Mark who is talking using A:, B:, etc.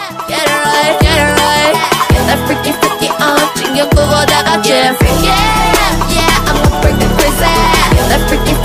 A: Get it right, get it right. Get that freaky, freaky on. 챙겨 보고 다 같이 freaky. Yeah, I'm gonna freak the crazy. Get that freaky,